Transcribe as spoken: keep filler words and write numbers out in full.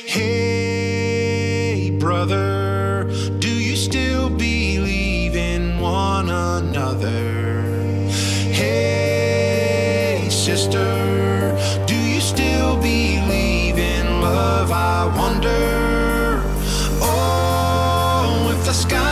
Hey, brother, do you still believe in one another? Hey, sister, do you still believe in love? I wonder. Oh, if the sky